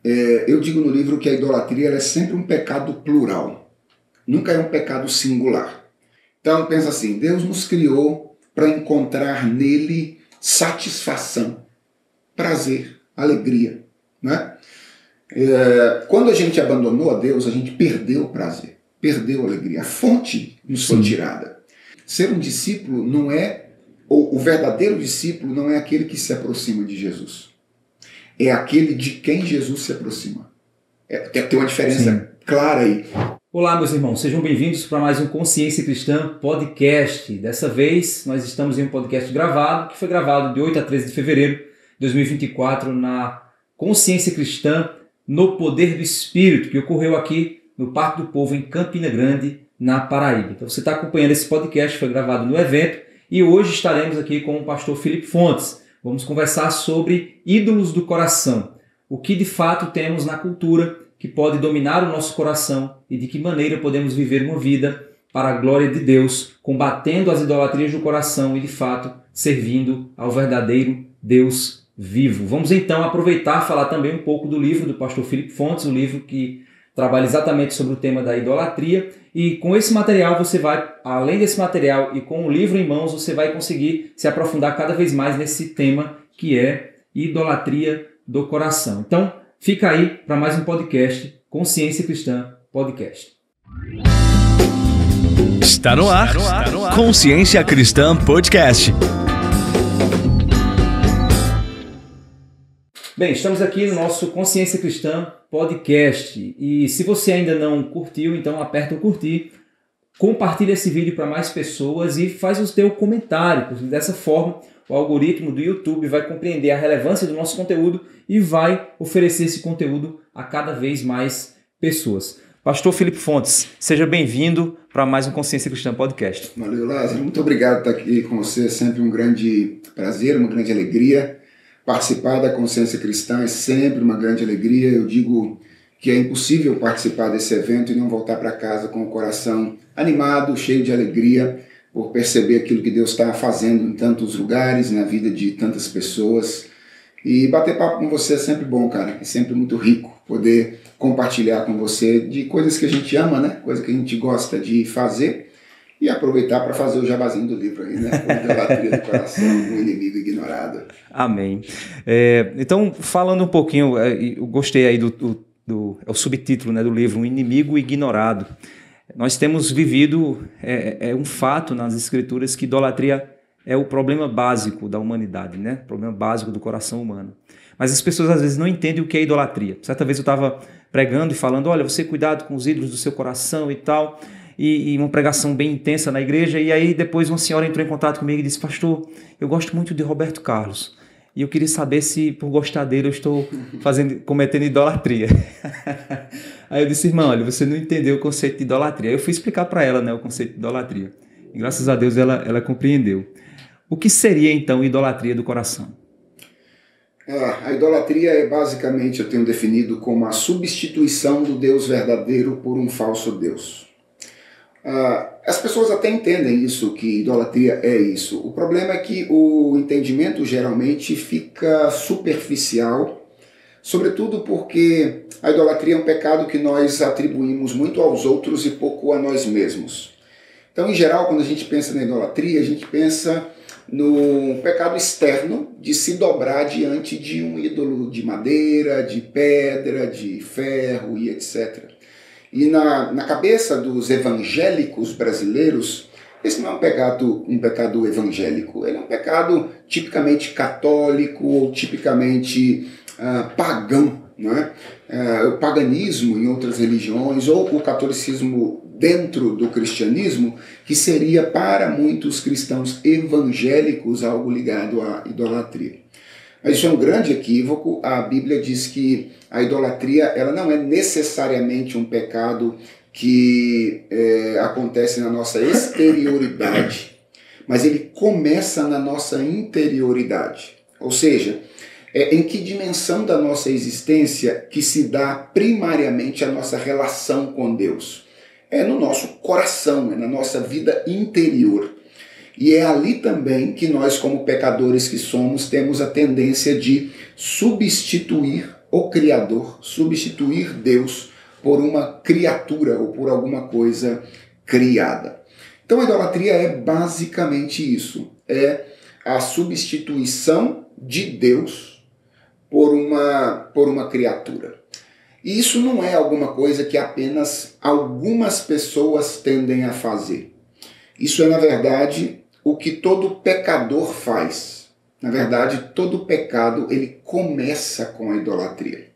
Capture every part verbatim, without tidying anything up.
é, eu digo no livro que a idolatria ela é sempre um pecado plural, nunca é um pecado singular. Então pensa assim, Deus nos criou para encontrar nele satisfação, prazer, alegria, né? É, quando a gente abandonou a Deus, a gente perdeu o prazer, perdeu a alegria, a fonte nos foi tirada. Ser um discípulo não é, ou o verdadeiro discípulo não é aquele que se aproxima de Jesus, é aquele de quem Jesus se aproxima. É, tem, tem uma diferença Sim. clara aí. Olá, meus irmãos, sejam bem-vindos para mais um Consciência Cristã Podcast. Dessa vez, nós estamos em um podcast gravado, que foi gravado de oito a treze de fevereiro de dois mil e vinte e quatro na Consciência Cristã no Poder do Espírito, que ocorreu aqui no Parque do Povo, em Campina Grande, na Paraíba. Então você está acompanhando esse podcast, foi gravado no evento, e hoje estaremos aqui com o pastor Felipe Fontes. Vamos conversar sobre ídolos do coração, o que de fato temos na cultura que pode dominar o nosso coração e de que maneira podemos viver uma vida para a glória de Deus, combatendo as idolatrias do coração e de fato servindo ao verdadeiro Deus vivo. Vamos então aproveitar e falar também um pouco do livro do pastor Felipe Fontes, um livro que trabalha exatamente sobre o tema da idolatria, e com esse material você vai, além desse material e com o livro em mãos, você vai conseguir se aprofundar cada vez mais nesse tema que é idolatria do coração. Então, fica aí para mais um podcast, Consciência Cristã Podcast. Está no ar, está no ar. Consciência Cristã Podcast. Bem, estamos aqui no nosso Consciência Cristã Podcast, e se você ainda não curtiu, então aperta o curtir, compartilha esse vídeo para mais pessoas e faz o seu comentário, porque dessa forma o algoritmo do YouTube vai compreender a relevância do nosso conteúdo e vai oferecer esse conteúdo a cada vez mais pessoas. Pastor Felipe Fontes, seja bem-vindo para mais um Consciência Cristã Podcast. Valeu, Lázaro. Muito obrigado por estar aqui com você. É sempre um grande prazer, uma grande alegria. Participar da Consciência Cristã é sempre uma grande alegria. Eu digo que é impossível participar desse evento e não voltar para casa com o coração animado, cheio de alegria, por perceber aquilo que Deus está fazendo em tantos lugares, na vida de tantas pessoas. E bater papo com você é sempre bom, cara. É sempre muito rico poder compartilhar com você de coisas que a gente ama, né? Coisas que a gente gosta de fazer. E aproveitar para fazer o jabazinho do livro aí, né? A idolatria do coração, um inimigo ignorado. Amém. É, então, falando um pouquinho, eu gostei aí do, do, do é o subtítulo, né, do livro, Um Inimigo Ignorado. Nós temos vivido, é, é um fato nas Escrituras que idolatria é o problema básico da humanidade, né? O problema básico do coração humano. Mas as pessoas às vezes não entendem o que é idolatria. Certa vez eu estava pregando e falando, olha, você cuidado com os ídolos do seu coração e tal, e, e uma pregação bem intensa na igreja, e aí depois uma senhora entrou em contato comigo e disse, pastor, eu gosto muito de Roberto Carlos, e eu queria saber se por gostar dele eu estou fazendo, cometendo idolatria. Aí eu disse, irmã, olha, você não entendeu o conceito de idolatria. Aí eu fui explicar para ela, né, o conceito de idolatria. E graças a Deus ela, ela compreendeu. O que seria então idolatria do coração? Ah, a idolatria é basicamente, eu tenho definido como a substituição do Deus verdadeiro por um falso Deus. Ah, as pessoas até entendem isso, que idolatria é isso. O problema é que o entendimento geralmente fica superficial, sobretudo porque a idolatria é um pecado que nós atribuímos muito aos outros e pouco a nós mesmos. Então, em geral, quando a gente pensa na idolatria, a gente pensa no pecado externo de se dobrar diante de um ídolo de madeira, de pedra, de ferro e etcétera. E na, na cabeça dos evangélicos brasileiros, esse não é um pecado, um pecado evangélico, ele é um pecado tipicamente católico ou tipicamente uh, pagão. Né? Uh, o paganismo em outras religiões ou o catolicismo dentro do cristianismo, que seria para muitos cristãos evangélicos algo ligado à idolatria. Mas isso é um grande equívoco. A Bíblia diz que a idolatria ela não é necessariamente um pecado que é, acontece na nossa exterioridade, mas ele começa na nossa interioridade. Ou seja, é, em que dimensão da nossa existência que se dá primariamente a nossa relação com Deus? É no nosso coração, é na nossa vida interior. E é ali também que nós, como pecadores que somos, temos a tendência de substituir o Criador, substituir Deus por uma criatura ou por alguma coisa criada. Então a idolatria é basicamente isso, é a substituição de Deus por uma, por uma criatura. E isso não é alguma coisa que apenas algumas pessoas tendem a fazer. Isso é, na verdade, o que todo pecador faz. Na verdade, todo pecado ele começa com a idolatria.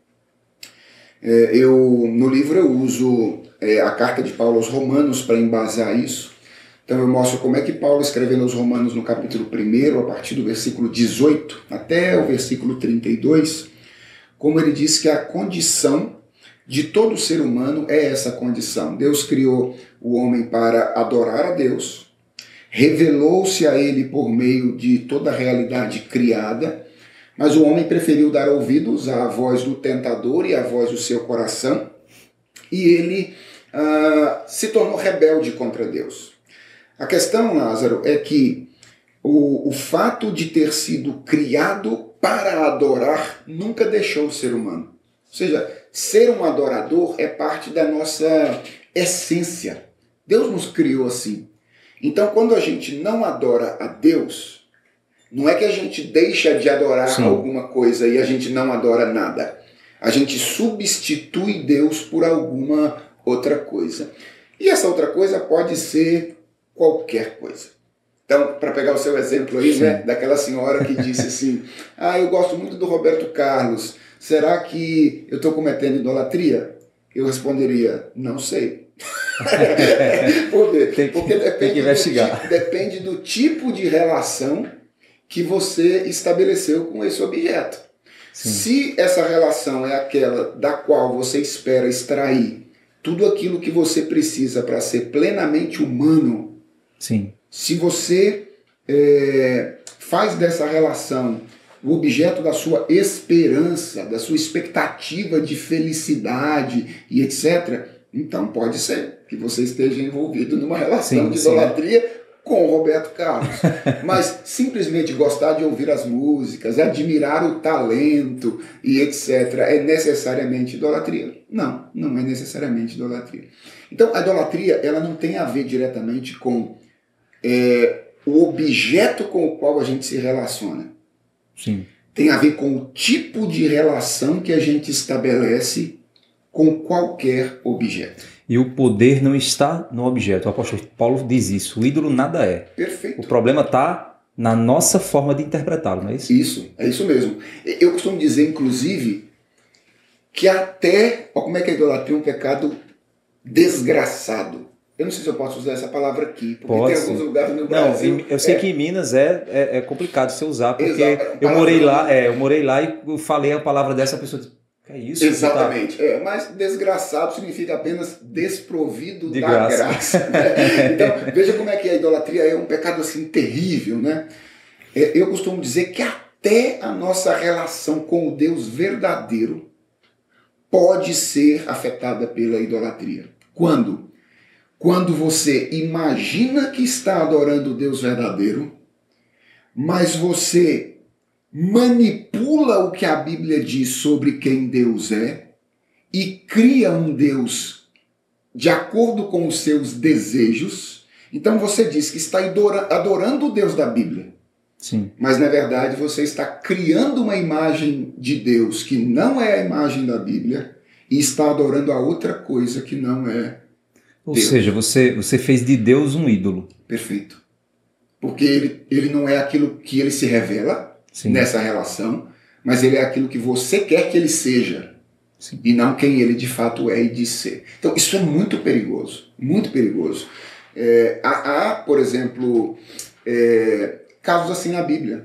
É, eu, no livro eu uso é, a carta de Paulo aos Romanos para embasar isso. Então eu mostro como é que Paulo escrevendo aos Romanos no capítulo primeiro, a partir do versículo dezoito até o versículo trinta e dois, como ele diz que a condição de todo ser humano é essa condição. Deus criou o homem para adorar a Deus, revelou-se a ele por meio de toda a realidade criada, mas o homem preferiu dar ouvidos à voz do tentador e à voz do seu coração, e ele ah, se tornou rebelde contra Deus. A questão, Lázaro, é que o, o fato de ter sido criado para adorar nunca deixou o ser humano. Ou seja, ser um adorador é parte da nossa essência. Deus nos criou assim. Então, quando a gente não adora a Deus, não é que a gente deixa de adorar Sim. alguma coisa e a gente não adora nada. A gente substitui Deus por alguma outra coisa. E essa outra coisa pode ser qualquer coisa. Então, para pegar o seu exemplo aí, né, daquela senhora que disse assim, ah, eu gosto muito do Roberto Carlos, será que eu estou cometendo idolatria? Eu responderia, não sei. Por quê? Tem que, Porque depende, tem que investigar. Do, depende do tipo de relação que você estabeleceu com esse objeto. Sim. Se essa relação é aquela da qual você espera extrair tudo aquilo que você precisa para ser plenamente humano, Sim. se você é, faz dessa relação o objeto da sua esperança, da sua expectativa de felicidade e etcétera, então pode ser que você esteja envolvido numa relação sim, de idolatria sim. com o Roberto Carlos. Mas simplesmente gostar de ouvir as músicas, admirar o talento e etcétera é necessariamente idolatria? Não, não é necessariamente idolatria. Então a idolatria ela não tem a ver diretamente com é, o objeto com o qual a gente se relaciona. Sim. Tem a ver com o tipo de relação que a gente estabelece com qualquer objeto. E o poder não está no objeto. O apóstolo Paulo diz isso. O ídolo nada é. Perfeito. O problema está na nossa forma de interpretá-lo, não é isso? Isso, é isso mesmo. Eu costumo dizer, inclusive, que até... Olha como é que a idolatria é um pecado desgraçado. Eu não sei se eu posso usar essa palavra aqui, porque Pode tem ser. alguns lugares no Brasil... Não, eu sei é, que em Minas é, é, é complicado você usar, porque Exato. eu morei lá, é, eu morei lá e eu falei a palavra dessa pessoa... É isso? Exatamente. Tá... É, mas desgraçado significa apenas desprovido de da graça. graça. Né? Então, veja como é que a idolatria é um pecado assim terrível, né? É, eu costumo dizer que até a nossa relação com o Deus verdadeiro pode ser afetada pela idolatria. Quando? Quando você imagina que está adorando o Deus verdadeiro, mas você manipula o que a Bíblia diz sobre quem Deus é e cria um Deus de acordo com os seus desejos. Então você diz que está adorando o Deus da Bíblia. Sim. Mas na verdade você está criando uma imagem de Deus que não é a imagem da Bíblia e está adorando a outra coisa que não é Ou Deus. seja, você, você fez de Deus um ídolo. Perfeito. Porque ele, ele não é aquilo que ele se revela Sim. nessa relação, mas ele é aquilo que você quer que ele seja. Sim. E não quem ele de fato é e diz ser. Então isso é muito perigoso, muito perigoso. É, há, há, por exemplo, é, casos assim na Bíblia.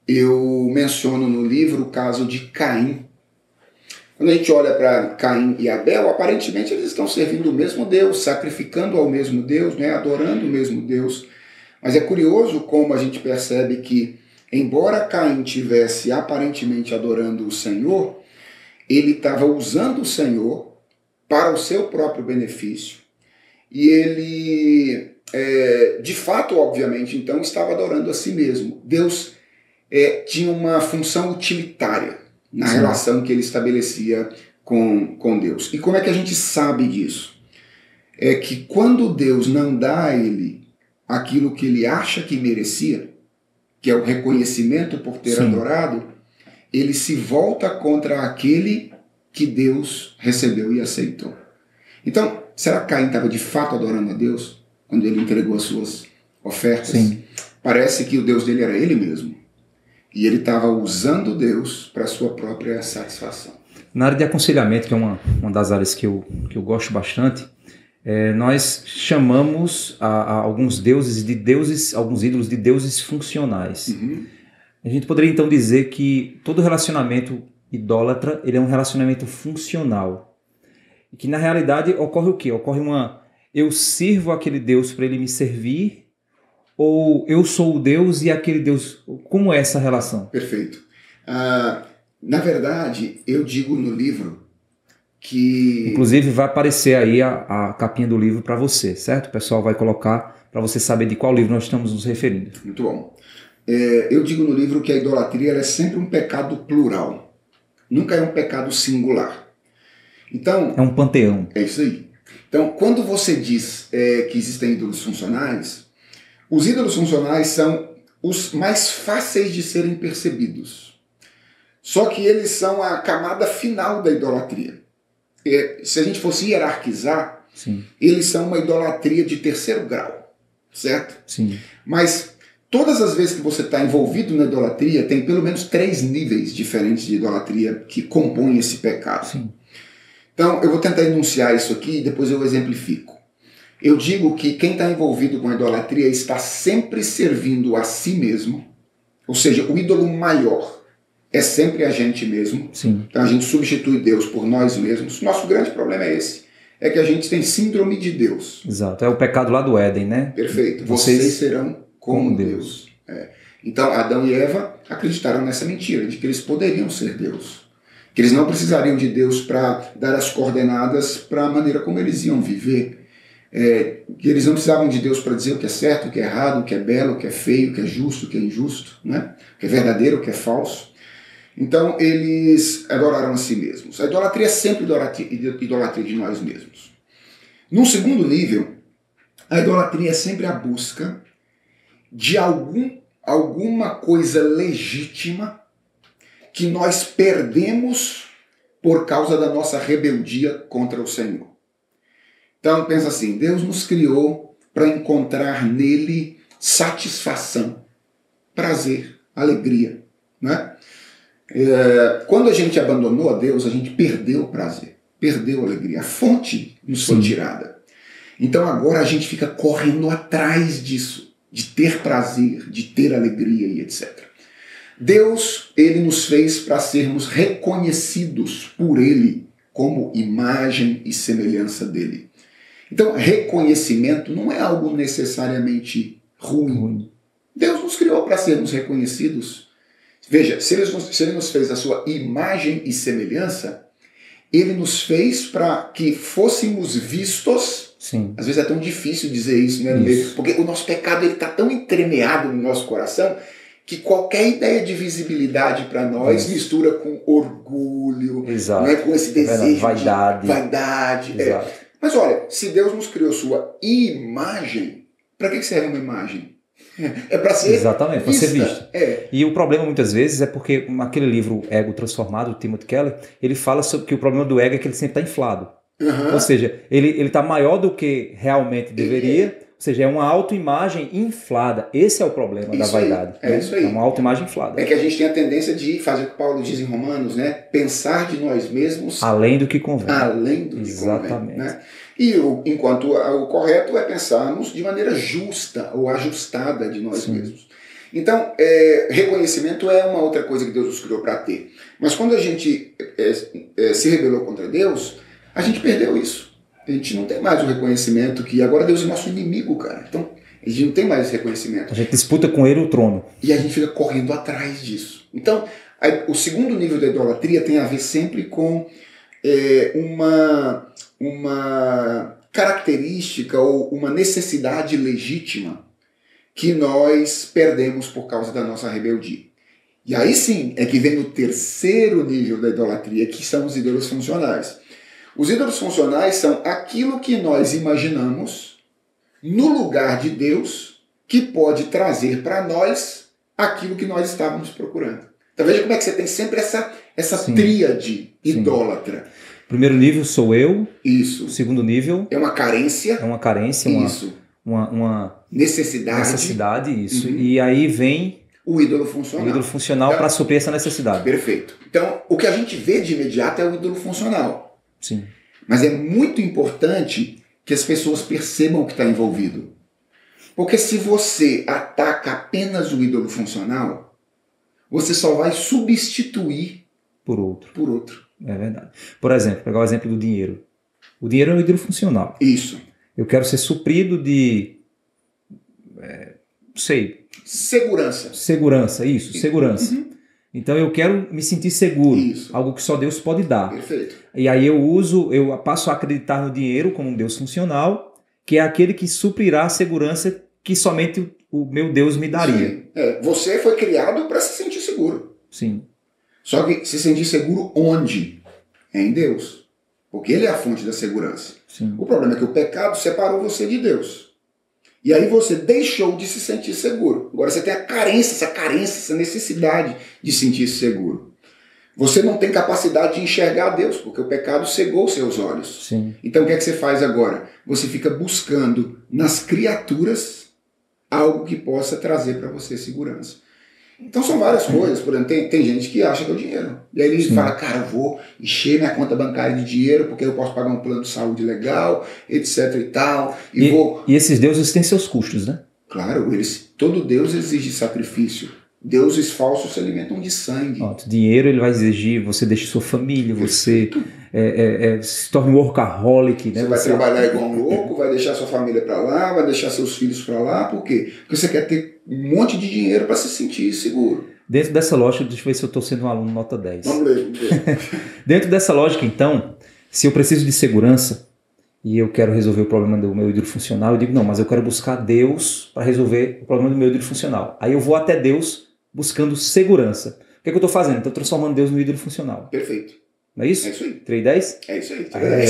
Eu menciono no livro o caso de Caim. Quando a gente olha para Caim e Abel, aparentemente eles estão servindo o mesmo Deus, sacrificando ao mesmo Deus, né, adorando o mesmo Deus. Mas é curioso como a gente percebe que, embora Caim tivesse aparentemente adorando o Senhor, ele estava usando o Senhor para o seu próprio benefício. E ele, é, de fato, obviamente, então, estava adorando a si mesmo. Deus é, tinha uma função utilitária. na Sim. relação que ele estabelecia com, com Deus. E como é que a gente sabe disso? É que quando Deus não dá a ele aquilo que ele acha que merecia, que é o reconhecimento por ter Sim. adorado, ele se volta contra aquele que Deus recebeu e aceitou. Então, será que Caim estava de fato adorando a Deus quando ele entregou as suas ofertas? Sim. Parece que o Deus dele era ele mesmo. E ele estava usando Deus para a sua própria satisfação. Na área de aconselhamento, que é uma, uma das áreas que eu, que eu gosto bastante, é, nós chamamos a, a alguns deuses de deuses, alguns ídolos de deuses funcionais. Uhum. A gente poderia então dizer que todo relacionamento idólatra, ele é um relacionamento funcional. E que na realidade ocorre o quê? Ocorre uma... eu sirvo aquele Deus para ele me servir, ou eu sou o Deus e aquele Deus... Como é essa relação? Perfeito. Ah, na verdade, eu digo no livro que... Inclusive vai aparecer aí a, a capinha do livro para você, certo? O pessoal vai colocar para você saber de qual livro nós estamos nos referindo. Muito bom. É, eu digo no livro que a idolatria ela é sempre um pecado plural. Nunca é um pecado singular. Então, É um panteão. é isso aí. Então, quando você diz é, que existem ídolos funcionais, os ídolos funcionais são os mais fáceis de serem percebidos. Só que eles são a camada final da idolatria. É, se a gente fosse hierarquizar, Sim, eles são uma idolatria de terceiro grau, certo? sim, Mas todas as vezes que você está envolvido na idolatria, tem pelo menos três níveis diferentes de idolatria que compõem esse pecado. sim. Então, eu vou tentar enunciar isso aqui e depois eu exemplifico. Eu digo que quem está envolvido com a idolatria está sempre servindo a si mesmo, ou seja, o ídolo maior é sempre a gente mesmo. Sim. Então a gente substitui Deus por nós mesmos. Nosso grande problema é esse, é que a gente tem síndrome de Deus. Exato. É o pecado lá do Éden, né? Perfeito. Vocês, Vocês serão como, como Deus. Deus. É. Então Adão e Eva acreditaram nessa mentira, de que eles poderiam ser Deus. Que eles não precisariam de Deus para dar as coordenadas para a maneira como eles iam viver. É, que eles não precisavam de Deus para dizer o que é certo, o que é errado, o que é belo, o que é feio, o que é justo, o que é injusto, né? O que é verdadeiro, o que é falso. Então eles adoraram a si mesmos. A idolatria é sempre idolatria, idolatria de nós mesmos. Num segundo nível, a idolatria é sempre a busca de algum, alguma coisa legítima que nós perdemos por causa da nossa rebeldia contra o Senhor. Então pensa assim, Deus nos criou para encontrar nele satisfação, prazer, alegria, né? É, quando a gente abandonou a Deus, a gente perdeu o prazer, perdeu a alegria, a fonte nos foi tirada. Então agora a gente fica correndo atrás disso, de ter prazer, de ter alegria e etcétera. Deus, ele nos fez para sermos reconhecidos por ele como imagem e semelhança dele. Então, reconhecimento não é algo necessariamente ruim. Ruim. Deus nos criou para sermos reconhecidos. Veja, se ele, nos, se ele nos fez a sua imagem e semelhança, ele nos fez para que fôssemos vistos. Sim. Às vezes é tão difícil dizer isso, né? Isso. Porque o nosso pecado está tão entremeado no nosso coração que qualquer ideia de visibilidade para nós Isso. mistura com orgulho, Exato. não é? Com esse É verdade. desejo Vaidade. de vaidade. É. Exato. Mas olha, se Deus nos criou sua imagem, para que serve uma imagem? É para ser Exatamente, para ser vista. É. E o problema muitas vezes é porque aquele livro Ego Transformado, do Timothy Keller, ele fala sobre que o problema do ego é que ele sempre está inflado. Uhum. Ou seja, ele está maior do que realmente deveria, ou seja, é uma autoimagem inflada. Esse é o problema Isso da vaidade. aí, é né? isso aí. É uma autoimagem inflada. É que a gente tem a tendência de fazer o que Paulo diz em Romanos, né? Pensar de nós mesmos Além do que convém. além do que Exatamente. convém. Né? E o, enquanto o correto é pensarmos de maneira justa ou ajustada de nós Sim. mesmos. Então, é, reconhecimento é uma outra coisa que Deus nos criou para ter. Mas quando a gente é, é, se rebelou contra Deus, a gente perdeu isso. A gente não tem mais o reconhecimento que agora Deus é nosso inimigo, cara. Então, a gente não tem mais esse reconhecimento. A gente disputa com ele o trono. E a gente fica correndo atrás disso. Então, a, o segundo nível da idolatria tem a ver sempre com é, uma, uma característica ou uma necessidade legítima que nós perdemos por causa da nossa rebeldia. E aí sim é que vem o terceiro nível da idolatria, que são os ídolos funcionais. Os ídolos funcionais são aquilo que nós imaginamos no lugar de Deus que pode trazer para nós aquilo que nós estávamos procurando. Então veja como é que você tem sempre essa, essa tríade idólatra. Primeiro nível sou eu. Isso. O segundo nível é uma carência. É uma carência, uma, isso. uma, uma necessidade. Necessidade, isso. Uhum. E aí vem o ídolo funcional. O ídolo funcional então, para suprir essa necessidade. Perfeito. Então, o que a gente vê de imediato é o ídolo funcional. Sim. Mas é muito importante que as pessoas percebam o que está envolvido. Porque se você ataca apenas o ídolo funcional, você só vai substituir por outro. Por outro. É verdade. Por exemplo, pegar o exemplo do dinheiro. O dinheiro é um ídolo funcional. Isso. Eu quero ser suprido de... É, não sei... Segurança. Segurança, isso, isso. segurança. Uhum. Então eu quero me sentir seguro. Isso. Algo que só Deus pode dar. Perfeito. E aí eu uso, eu passo a acreditar no dinheiro como um Deus funcional, que é aquele que suprirá a segurança que somente o meu Deus me daria. É, você foi criado para se sentir seguro. Sim. Só que se sentir seguro onde? É em Deus. Porque Ele é a fonte da segurança. Sim. O problema é que o pecado separou você de Deus. E aí você deixou de se sentir seguro. Agora você tem a carência, essa carência, essa necessidade de sentir-se seguro. Você não tem capacidade de enxergar Deus, porque o pecado cegou seus olhos. Sim. Então o que é que você faz agora? Você fica buscando nas criaturas algo que possa trazer para você segurança. Então são várias coisas. Por exemplo, tem, tem gente que acha que é o dinheiro. E aí ele Sim. fala, cara, eu vou encher minha conta bancária de dinheiro porque eu posso pagar um plano de saúde legal, etc e tal. E, e, vou... e esses deuses têm seus custos, né? Claro, eles, todo Deus exige sacrifício. Deuses falsos se alimentam de sangue. Ó, dinheiro ele vai exigir, você deixe sua família, você é, é, é, se torne um workaholic. Né? Você vai você... trabalhar igual um louco, vai deixar sua família para lá, vai deixar seus filhos para lá. Por quê? Porque você quer ter um monte de dinheiro para se sentir seguro. Dentro dessa lógica, deixa eu ver se eu estou sendo um aluno nota dez. Vamos ler, vamos ler. Dentro dessa lógica, então, se eu preciso de segurança e eu quero resolver o problema do meu ídolo funcional, eu digo, não, mas eu quero buscar Deus para resolver o problema do meu ídolo funcional. Aí eu vou até Deus buscando segurança. O que é que eu estou fazendo? Estou transformando Deus no ídolo funcional. Perfeito. Não é isso? É isso aí. três e dez? É isso aí. três e dez.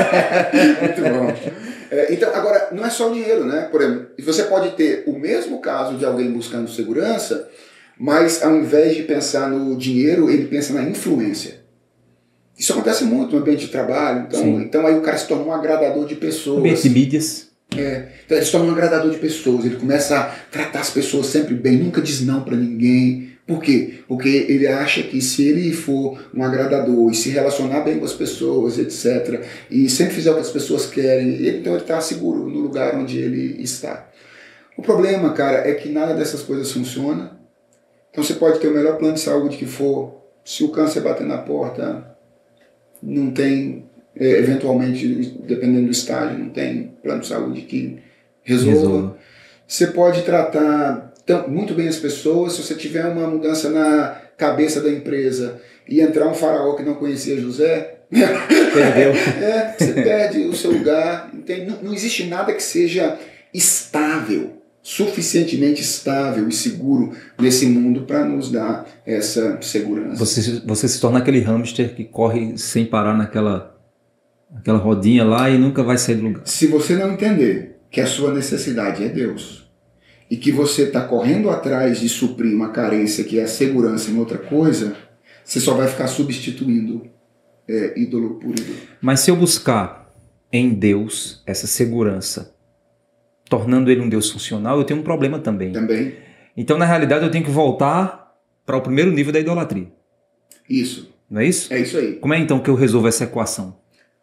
É. Muito bom. É, então, agora, não é só o dinheiro, né? Por exemplo, você pode ter o mesmo caso de alguém buscando segurança, mas ao invés de pensar no dinheiro, ele pensa na influência. Isso acontece muito no ambiente de trabalho. Então, então aí o cara se torna um agradador de pessoas. Ambiente de mídias. É, então ele se torna um agradador de pessoas. Ele começa a tratar as pessoas sempre bem, nunca diz não para ninguém. Por quê? Porque ele acha que se ele for um agradador e se relacionar bem com as pessoas, etcétera, e sempre fizer o que as pessoas querem, ele, então ele está seguro no lugar onde ele está. O problema, cara, é que nada dessas coisas funciona. Então você pode ter o melhor plano de saúde que for, se o câncer bater na porta, não tem, é, eventualmente, dependendo do estágio, não tem plano de saúde que resolva. resolva. Você pode tratar Então, muito bem as pessoas, se você tiver uma mudança na cabeça da empresa e entrar um faraó que não conhecia José, perdeu. É, você perde o seu lugar. Não, não existe nada que seja estável, suficientemente estável e seguro nesse mundo para nos dar essa segurança. Você, você se torna aquele hamster que corre sem parar naquela, naquela rodinha lá e nunca vai sair do lugar. Se você não entender que a sua necessidade é Deus, e que você está correndo atrás de suprir uma carência que é a segurança em outra coisa, você só vai ficar substituindo é, ídolo por ídolo. Mas se eu buscar em Deus essa segurança, tornando ele um Deus funcional, eu tenho um problema também. Também. Então, na realidade, eu tenho que voltar para o primeiro nível da idolatria. Isso. Não é isso? É isso aí. Como é então que eu resolvo essa equação?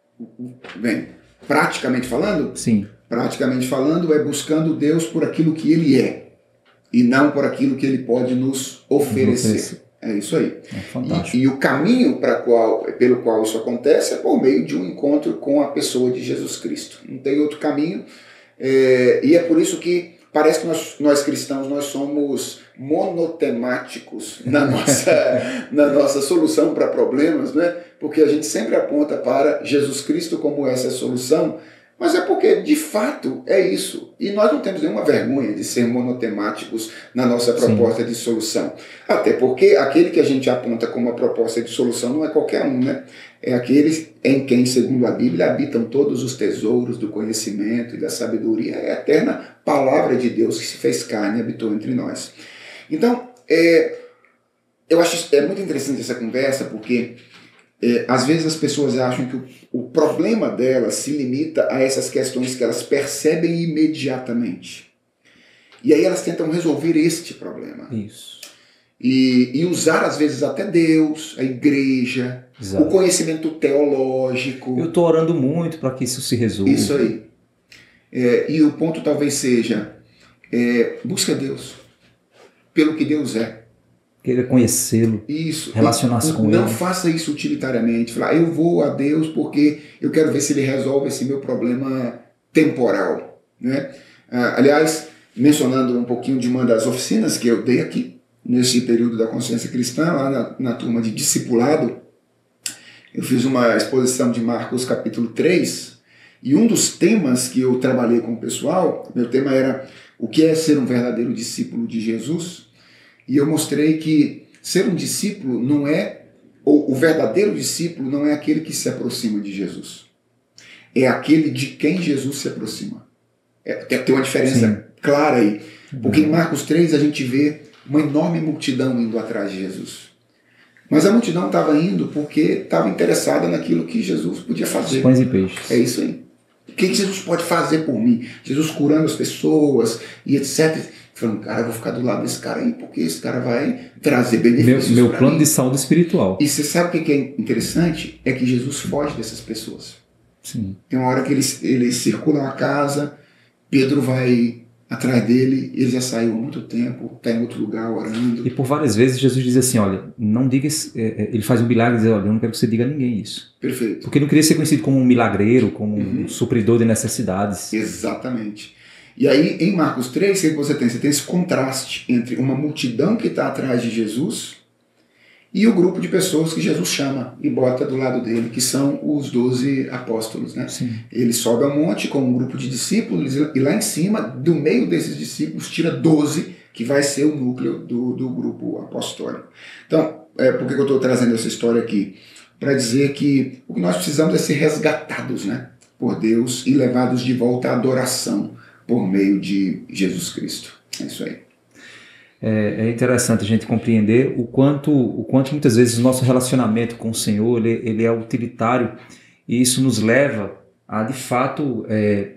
Bem, praticamente falando... Sim. Praticamente falando, é buscando Deus por aquilo que Ele é e não por aquilo que Ele pode nos oferecer. Oferecer. É isso aí. É fantástico. E, e o caminho para qual, pelo qual isso acontece é por meio de um encontro com a pessoa de Jesus Cristo. Não tem outro caminho. É, e é por isso que parece que nós, nós cristãos nós somos monotemáticos na nossa, na nossa solução para problemas, né? Porque a gente sempre aponta para Jesus Cristo como essa solução. Mas é porque, de fato, é isso. E nós não temos nenhuma vergonha de ser monotemáticos na nossa proposta Sim. de solução. Até porque aquele que a gente aponta como a proposta de solução não é qualquer um, né? É aquele em quem, segundo a Bíblia, habitam todos os tesouros do conhecimento e da sabedoria. É a eterna palavra de Deus que se fez carne e habitou entre nós. Então, é, eu acho é muito interessante essa conversa, porque é, às vezes as pessoas acham que o, o problema delas se limita a essas questões que elas percebem imediatamente. E aí elas tentam resolver este problema. Isso. E, e usar, às vezes, até Deus, a igreja, Exato. O conhecimento teológico. Eu estou orando muito para que isso se resolva. Isso aí. É, e o ponto talvez seja, é, busca Deus pelo que Deus é. Queira conhecê-lo, isso. relacionar-se com não ele. Não faça isso utilitariamente. Falar, eu vou a Deus porque eu quero ver se ele resolve esse meu problema temporal. Né? Ah, aliás, mencionando um pouquinho de uma das oficinas que eu dei aqui, nesse período da consciência cristã, lá na, na turma de discipulado, eu fiz uma exposição de Marcos capítulo três, e um dos temas que eu trabalhei com o pessoal, meu tema era o que é ser um verdadeiro discípulo de Jesus, e eu mostrei que ser um discípulo não é, ou o verdadeiro discípulo não é aquele que se aproxima de Jesus, é aquele de quem Jesus se aproxima. É, tem, tem uma diferença Sim. clara aí, porque em Marcos três a gente vê uma enorme multidão indo atrás de Jesus. Mas a multidão estava indo porque estava interessada naquilo que Jesus podia fazer. Pães e peixes. É isso aí. O que Jesus pode fazer por mim? Jesus curando as pessoas e etcétera. Falando, cara, eu vou ficar do lado desse cara aí porque esse cara vai trazer benefícios. Meu, meu plano mim. de saúde espiritual. E você sabe o que é interessante? É que Jesus foge dessas pessoas. Sim. Tem uma hora que eles, eles circulam a casa, Pedro vai atrás dele, ele já saiu há muito tempo, está em outro lugar orando. E por várias vezes Jesus diz assim, olha, não diga, ele faz um milagre e diz, olha, eu não quero que você diga a ninguém isso. Perfeito. Porque ele não queria ser conhecido como um milagreiro, como uhum. um supridor de necessidades. Exatamente. E aí em Marcos três, o que você tem? Você tem esse contraste entre uma multidão que está atrás de Jesus e o grupo de pessoas que Jesus chama e bota do lado dele, que são os doze apóstolos. Né? Ele sobe ao monte com um grupo de discípulos e lá em cima, do meio desses discípulos, tira doze, que vai ser o núcleo do, do grupo apostólico. Então, é, por que eu estou trazendo essa história aqui? Para dizer que o que nós precisamos é ser resgatados, né, por Deus e levados de volta à adoração por meio de Jesus Cristo. É isso aí. É interessante a gente compreender o quanto, o quanto muitas vezes o nosso relacionamento com o Senhor ele, ele é utilitário e isso nos leva a, de fato, é,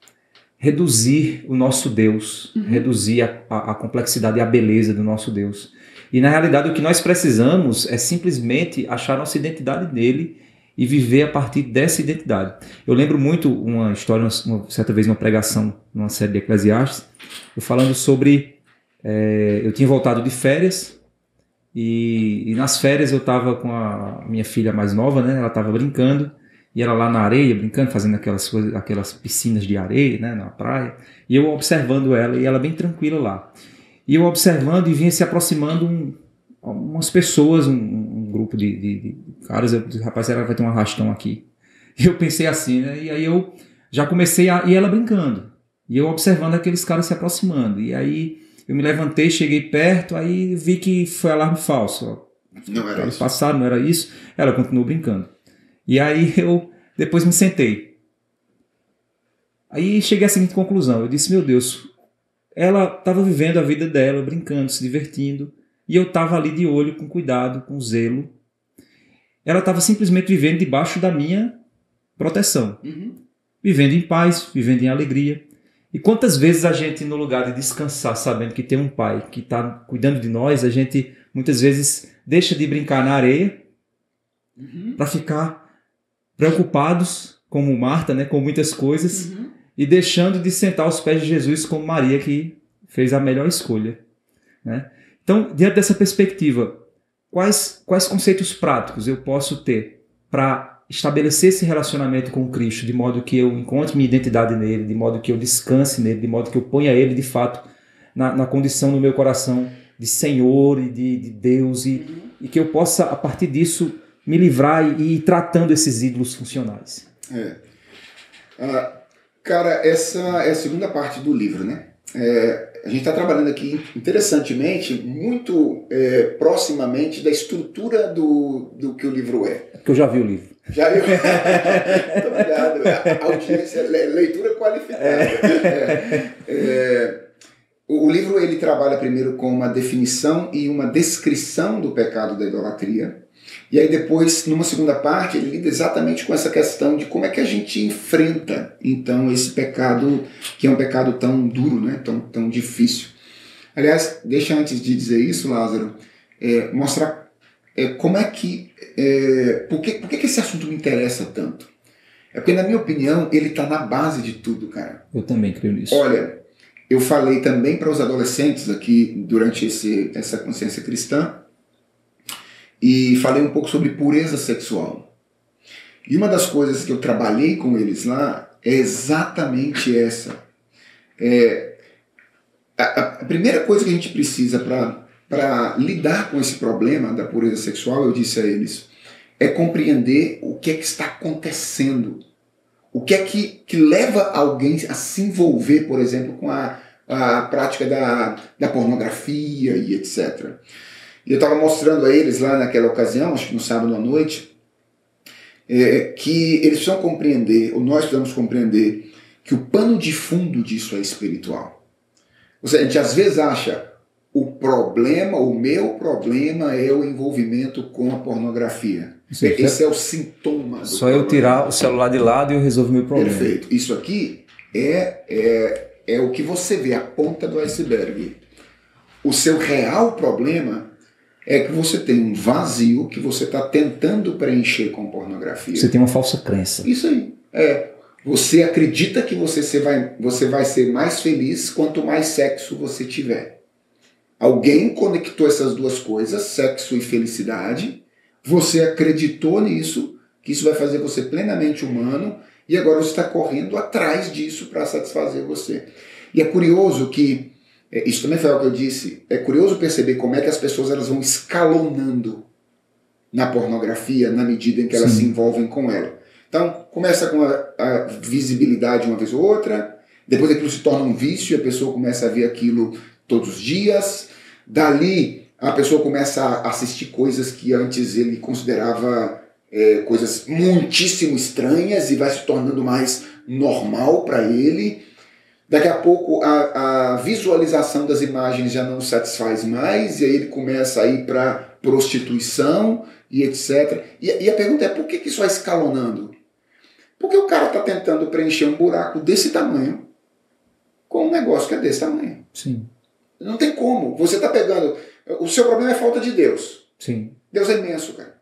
reduzir o nosso Deus, uhum. reduzir a, a, a complexidade e a beleza do nosso Deus. E, na realidade, o que nós precisamos é simplesmente achar nossa identidade nele e viver a partir dessa identidade. Eu lembro muito uma história, uma certa vez, uma pregação numa série de Eclesiastes, eu falando sobre... É, eu tinha voltado de férias e, e nas férias eu estava com a minha filha mais nova, né? Ela estava brincando e ela lá na areia, brincando, fazendo aquelas, coisas, aquelas piscinas de areia, né? Na praia, e eu observando ela e ela bem tranquila lá. E eu observando e vinha se aproximando um, umas pessoas, um, um grupo de, de, de caras, eu disse, rapaz, ela vai ter um arrastão aqui. E eu pensei assim, né? E aí eu já comecei a... E ela brincando. E eu observando aqueles caras se aproximando. E aí... Eu me levantei, cheguei perto, aí vi que foi alarme falso. Não era isso. Passaram, não era isso. Ela continuou brincando. E aí eu depois me sentei. Aí cheguei à seguinte conclusão. Eu disse, meu Deus, ela estava vivendo a vida dela, brincando, se divertindo. E eu estava ali de olho, com cuidado, com zelo. Ela estava simplesmente vivendo debaixo da minha proteção. Uhum. Vivendo em paz, vivendo em alegria. E quantas vezes a gente, no lugar de descansar, sabendo que tem um pai que está cuidando de nós, a gente muitas vezes deixa de brincar na areia uhum. para ficar preocupados, como Marta, né, com muitas coisas, uhum. e deixando de sentar aos pés de Jesus como Maria, que fez a melhor escolha. Né? Então, diante dessa perspectiva, quais, quais conceitos práticos eu posso ter para estabelecer esse relacionamento com Cristo, de modo que eu encontre minha identidade nele, de modo que eu descanse nele, de modo que eu ponha ele, de fato, na, na condição no meu coração de Senhor e de, de Deus, e, uhum. e que eu possa, a partir disso, me livrar e, e ir tratando esses ídolos funcionais. É. Ah, Cara, essa é a segunda parte do livro, né? É, a gente está trabalhando aqui, interessantemente, muito é, proximamente da estrutura do, do que o livro é. Porque eu já vi o livro. Já viu? Muito obrigado. A audiência, leitura qualificada. É. É, o livro ele trabalha primeiro com uma definição e uma descrição do pecado da idolatria. E aí depois, numa segunda parte, ele lida exatamente com essa questão de como é que a gente enfrenta, então, esse pecado, que é um pecado tão duro, né? tão, tão difícil. Aliás, deixa antes de dizer isso, Lázaro, é, mostrar é, como é que... É, por que, por que esse assunto me interessa tanto? É porque, na minha opinião, ele está na base de tudo, cara. Eu também creio nisso. Olha, eu falei também para os adolescentes aqui, durante esse, essa consciência cristã, e falei um pouco sobre pureza sexual. E uma das coisas que eu trabalhei com eles lá é exatamente essa. É, a, a primeira coisa que a gente precisa para lidar com esse problema da pureza sexual, eu disse a eles, é compreender o que é que está acontecendo. O que é que, que leva alguém a se envolver, por exemplo, com a, a prática da, da pornografia e etcétera. E eu estava mostrando a eles lá naquela ocasião, acho que no sábado à noite, é, que eles precisam compreender, ou nós precisamos compreender, que o pano de fundo disso é espiritual. Ou seja, a gente às vezes acha o problema, o meu problema é o envolvimento com a pornografia. Sim, esse é o sintoma do Só problema. Eu tirar o celular de lado e eu resolvo o meu problema. Perfeito. Isso aqui é, é, é o que você vê, a ponta do iceberg. O seu real problema é que você tem um vazio que você está tentando preencher com pornografia. Você tem uma falsa crença. Isso aí. É. Você acredita que você vai, você vai ser mais feliz quanto mais sexo você tiver. Alguém conectou essas duas coisas, sexo e felicidade. Você acreditou nisso, que isso vai fazer você plenamente humano, e agora você está correndo atrás disso para satisfazer você. E é curioso que isso também foi o que eu disse. É curioso perceber como é que as pessoas elas vão escalonando na pornografia na medida em que elas Sim. se envolvem com ela. Então, começa com a, a visibilidade uma vez ou outra, depois aquilo se torna um vício, a pessoa começa a ver aquilo todos os dias, dali a pessoa começa a assistir coisas que antes ele considerava é, coisas muitíssimo estranhas e vai se tornando mais normal para ele. Daqui a pouco a, a visualização das imagens já não satisfaz mais, e aí ele começa a ir para prostituição e etcétera. E, e a pergunta é, por que, que isso vai escalonando? Porque o cara está tentando preencher um buraco desse tamanho com um negócio que é desse tamanho. Sim. Não tem como. Você está pegando... O seu problema é falta de Deus. Sim. Deus é imenso, cara.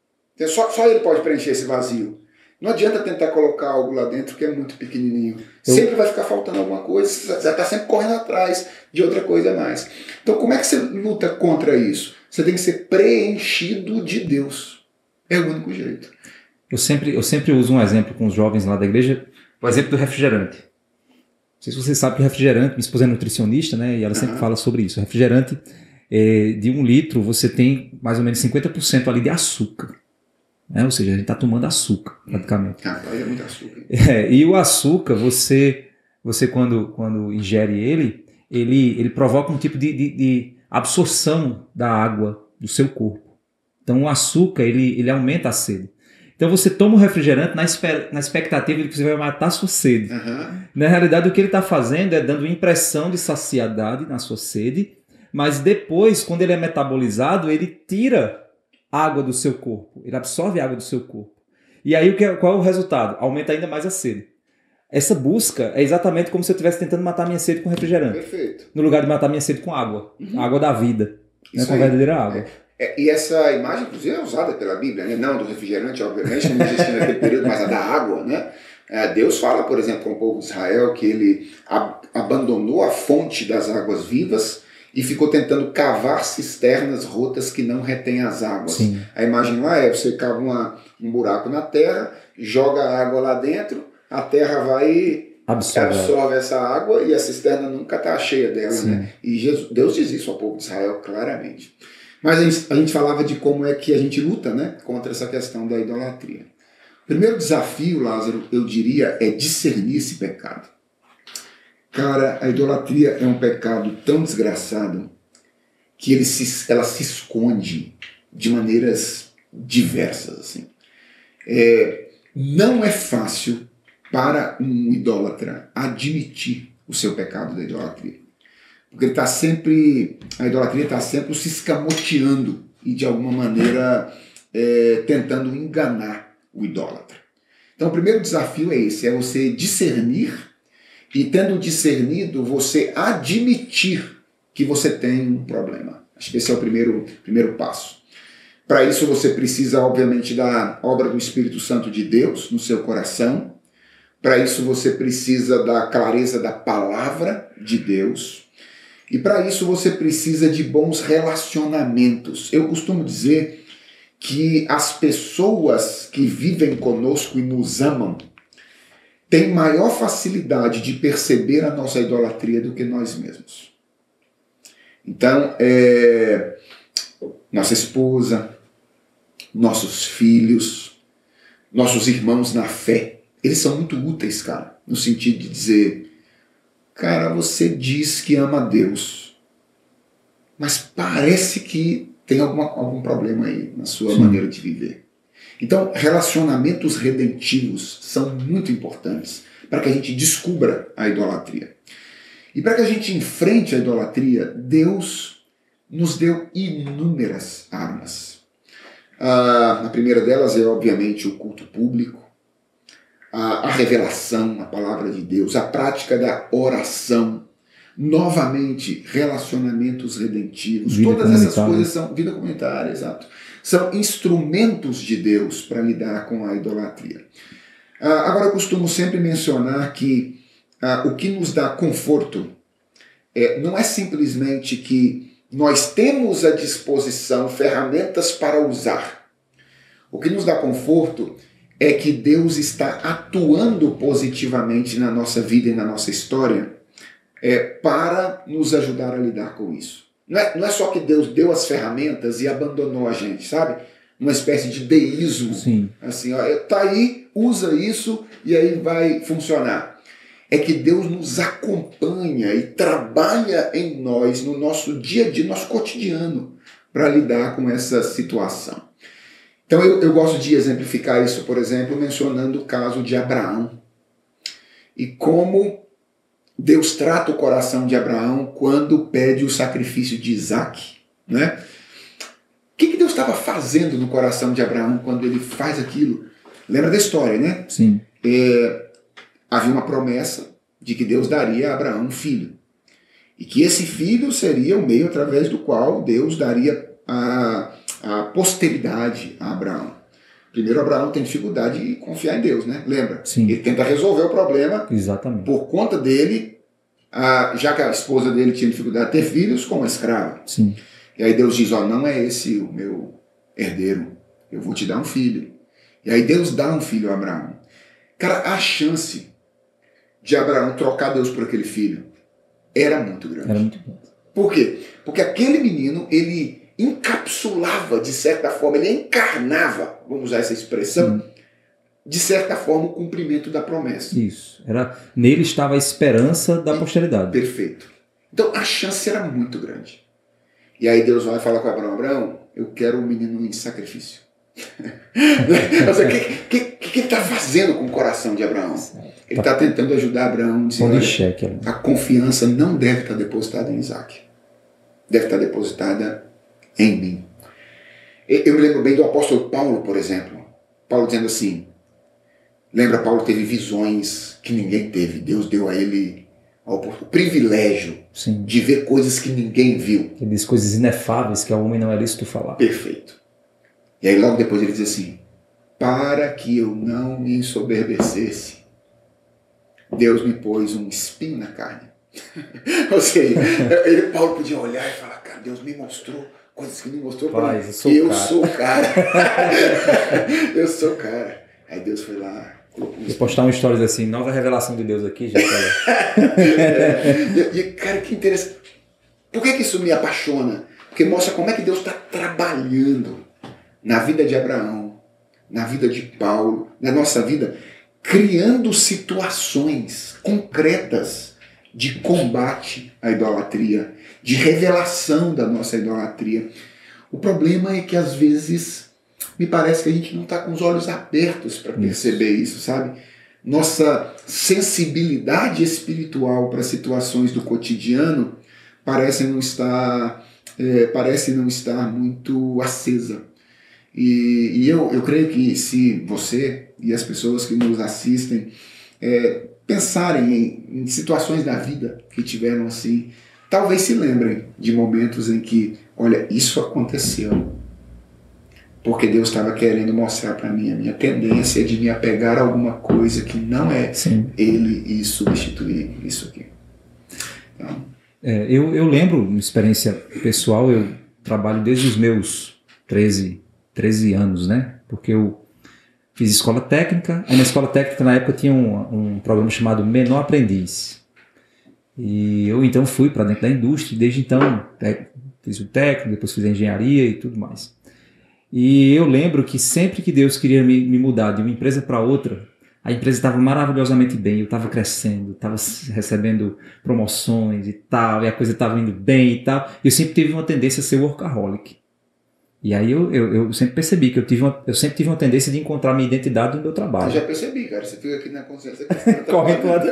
Só, só ele pode preencher esse vazio. Não adianta tentar colocar algo lá dentro que é muito pequenininho. Eu... Sempre vai ficar faltando alguma coisa, você está sempre correndo atrás de outra coisa a mais. Então como é que você luta contra isso? Você tem que ser preenchido de Deus. É o único jeito. Eu sempre, eu sempre uso um exemplo com os jovens lá da igreja, o exemplo do refrigerante. Não sei se você sabe que o refrigerante, minha esposa é nutricionista, né, e ela sempre uhum. fala sobre isso. O refrigerante, é, de um litro, você tem mais ou menos cinquenta por cento ali de açúcar. É, ou seja, a gente está tomando açúcar, praticamente. Ah, é muito açúcar. É, e o açúcar, você, você quando, quando ingere ele, ele, ele provoca um tipo de, de, de absorção da água do seu corpo. Então o açúcar, ele, ele aumenta a sede. Então você toma o refrigerante na, esper, na expectativa de que você vai matar a sua sede. Uhum. Na realidade, o que ele está fazendo é dando impressão de saciedade na sua sede, mas depois, quando ele é metabolizado, ele tira água do seu corpo, ele absorve a água do seu corpo. E aí qual é o resultado? Aumenta ainda mais a sede. Essa busca é exatamente como se eu estivesse tentando matar a minha sede com refrigerante. Perfeito. No lugar de matar a minha sede com água. Uhum. A água da vida. Né, com a verdadeira água. É, é, e essa imagem, inclusive, é usada pela Bíblia, né? Não do refrigerante, obviamente, não existia naquele período, mas a da água, né? É, Deus fala, por exemplo, com o povo de Israel que ele ab- abandonou a fonte das águas vivas e ficou tentando cavar cisternas rotas que não retêm as águas. Sim. A imagem lá é, você cava uma, um buraco na terra, joga a água lá dentro, a terra vai absorve, absorve essa água e a cisterna nunca está cheia dela. Né? E Jesus, Deus diz isso ao povo de Israel claramente. Mas a gente, a gente falava de como é que a gente luta, né, contra essa questão da idolatria. Primeiro desafio, Lázaro, eu diria, é discernir esse pecado. Cara, a idolatria é um pecado tão desgraçado que ele se, ela se esconde de maneiras diversas. Assim. É, não é fácil para um idólatra admitir o seu pecado da idolatria. Porque ele está sempre, a idolatria está sempre se escamoteando e de alguma maneira é, tentando enganar o idólatra. Então o primeiro desafio é esse, é você discernir e tendo discernido, você admitir que você tem um problema. Acho que esse é o primeiro, primeiro passo. Para isso você precisa, obviamente, da obra do Espírito Santo de Deus no seu coração. Para isso você precisa da clareza da palavra de Deus. E para isso você precisa de bons relacionamentos. Eu costumo dizer que as pessoas que vivem conosco e nos amam têm maior facilidade de perceber a nossa idolatria do que nós mesmos. Então, é, nossa esposa, nossos filhos, nossos irmãos na fé, eles são muito úteis, cara, no sentido de dizer, cara, você diz que ama a Deus, mas parece que tem alguma, algum problema aí na sua Sim. maneira de viver. Então, relacionamentos redentivos são muito importantes para que a gente descubra a idolatria. E para que a gente enfrente a idolatria, Deus nos deu inúmeras armas. Ah, a primeira delas é, obviamente, o culto público, a, a revelação, a palavra de Deus, a prática da oração, novamente, relacionamentos redentivos. Vida Todas essas coisas são... Vida comunitária, exato. São instrumentos de Deus para lidar com a idolatria. Ah, agora, eu costumo sempre mencionar que ah, o que nos dá conforto é, não é simplesmente que nós temos à disposição ferramentas para usar. O que nos dá conforto é que Deus está atuando positivamente na nossa vida e na nossa história é, para nos ajudar a lidar com isso. Não é, não é só que Deus deu as ferramentas e abandonou a gente, sabe? Uma espécie de deísmo. Sim. Assim, ó, tá aí, usa isso e aí vai funcionar. É que Deus nos acompanha e trabalha em nós, no nosso dia a dia, no nosso cotidiano, para lidar com essa situação. Então eu, eu gosto de exemplificar isso, por exemplo, mencionando o caso de Abraão. E como Deus trata o coração de Abraão quando pede o sacrifício de Isaac, né? O que, que Deus estava fazendo no coração de Abraão quando ele faz aquilo? Lembra da história, né? Sim. É, havia uma promessa de que Deus daria a Abraão um filho. E que esse filho seria o meio através do qual Deus daria a, a posteridade a Abraão. Primeiro, Abraão tem dificuldade de confiar em Deus, né? Lembra? Sim. Ele tenta resolver o problema. Exatamente. Por conta dele, a, já que a esposa dele tinha dificuldade de ter filhos, como escrava. Sim. E aí Deus diz, ó, não é esse o meu herdeiro, eu vou te dar um filho. E aí Deus dá um filho a Abraão. Cara, a chance de Abraão trocar Deus por aquele filho era muito grande. Era muito grande. Por quê? Porque aquele menino, ele encapsulava, de certa forma, ele encarnava, vamos usar essa expressão, Sim. de certa forma, o cumprimento da promessa. Isso. Era, nele estava a esperança da e, posteridade. Perfeito. Então a chance era muito grande. E aí Deus vai falar com Abraão, Abraão, eu quero um menino em sacrifício. Mas o que, que, que ele está fazendo com o coração de Abraão? Ele está tentando ajudar Abraão, dizendo, cheque, a confiança não deve estar depositada em Isaac. Deve estar depositada em mim. Eu me lembro bem do apóstolo Paulo, por exemplo. Paulo dizendo assim, lembra, Paulo teve visões que ninguém teve. Deus deu a ele o privilégio Sim. de ver coisas que ninguém viu. Ele diz coisas inefáveis que ao homem não é lícito falar. Perfeito. E aí logo depois ele diz assim, para que eu não me ensoberbecesse, Deus me pôs um espinho na carne. Ou seja, ele, Paulo podia olhar e falar, cara, Deus me mostrou coisas que não mostrou para mim. Eu sou o cara. Eu sou o cara. Aí Deus foi lá. Vou postar um stories assim, nova revelação de Deus aqui, gente. é, e, e, cara, que interessante. Por que, que isso me apaixona? Porque mostra como é que Deus está trabalhando na vida de Abraão na vida de Paulo, na nossa vida, criando situações concretas de combate à idolatria, de revelação da nossa idolatria. O problema é que às vezes me parece que a gente não está com os olhos abertos para perceber isso, sabe? Nossa sensibilidade espiritual para situações do cotidiano parece não estar, é, parece não estar muito acesa. E, e eu, eu creio que se você e as pessoas que nos assistem é, pensarem em, em situações da vida que tiveram assim, talvez se lembrem de momentos em que, olha, isso aconteceu porque Deus estava querendo mostrar para mim a minha tendência de me apegar a alguma coisa que não é Sim. Ele e substituir isso aqui. Então, é, eu, eu lembro, uma experiência pessoal, eu trabalho desde os meus treze, treze anos, né? Porque eu fiz escola técnica, aí na escola técnica na época tinha um, um programa chamado Menor Aprendiz. E eu então fui para dentro da indústria, e desde então fiz o técnico, depois fiz a engenharia e tudo mais. E eu lembro que sempre que Deus queria me, me mudar de uma empresa para outra, a empresa estava maravilhosamente bem, eu estava crescendo, estava recebendo promoções e tal, e a coisa estava indo bem e tal. Eu sempre tive uma tendência a ser workaholic. E aí eu, eu, eu sempre percebi que eu, tive uma, eu sempre tive uma tendência de encontrar minha identidade no meu trabalho. Eu já percebi, cara. Você fica aqui na consciência. Correndo lá.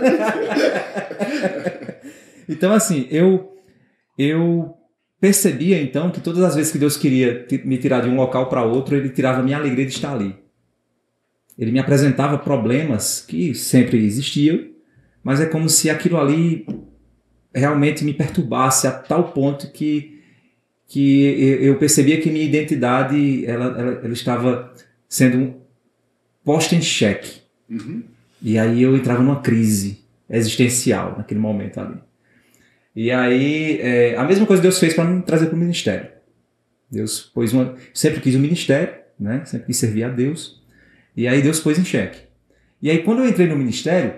Então, assim, eu... eu percebia então que todas as vezes que Deus queria me tirar de um local para outro, Ele tirava a minha alegria de estar ali. Ele me apresentava problemas que sempre existiam, mas é como se aquilo ali realmente me perturbasse a tal ponto que, que eu percebia que minha identidade ela, ela, ela estava sendo posta em xeque. Uhum. E aí eu entrava numa crise existencial naquele momento ali. E aí, é, a mesma coisa Deus fez para me trazer para o ministério. Deus pôs uma... Sempre quis o ministério, né? Sempre quis servir a Deus. E aí Deus pôs em xeque. E aí quando eu entrei no ministério,